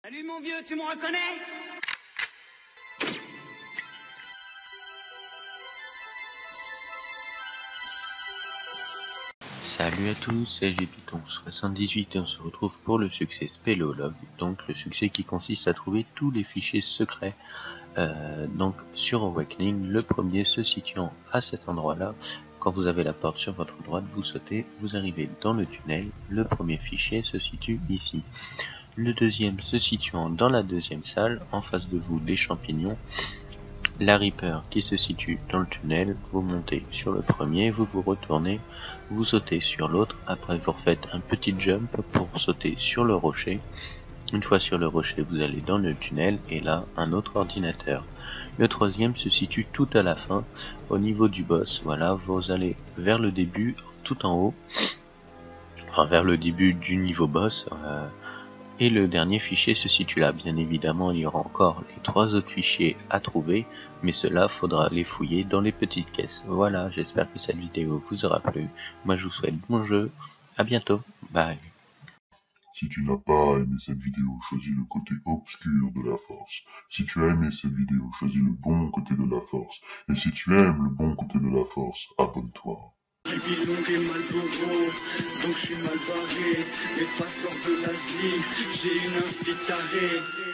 Salut mon vieux, tu me reconnais? Salut à tous, c'est Python78 et on se retrouve pour le succès Spéléologue, donc le succès qui consiste à trouver tous les fichiers secrets donc sur Awakening, le premier se situant à cet endroit-là. Quand vous avez la porte sur votre droite, vous sautez, vous arrivez dans le tunnel, le premier fichier se situe ici. Le deuxième se situant dans la deuxième salle, en face de vous des champignons. La Reaper qui se situe dans le tunnel, vous montez sur le premier, vous vous retournez, vous sautez sur l'autre, après vous refaites un petit jump pour sauter sur le rocher. Une fois sur le rocher, vous allez dans le tunnel et là, un autre ordinateur. Le troisième se situe tout à la fin, au niveau du boss. Voilà, vous allez vers le début, tout en haut, enfin vers le début du niveau boss. Et le dernier fichier se situe là. Bien évidemment, il y aura encore les trois autres fichiers à trouver, mais cela faudra les fouiller dans les petites caisses. Voilà, j'espère que cette vidéo vous aura plu. Moi, je vous souhaite bon jeu. À bientôt. Bye. Si tu n'as pas aimé cette vidéo, choisis le côté obscur de la force. Si tu as aimé cette vidéo, choisis le bon côté de la force. Et si tu aimes le bon côté de la force, abonne-toi. J'ai vie longue et mal bourreau, donc je suis mal barré. Les passants de l'Asie, j'ai une inspitarée.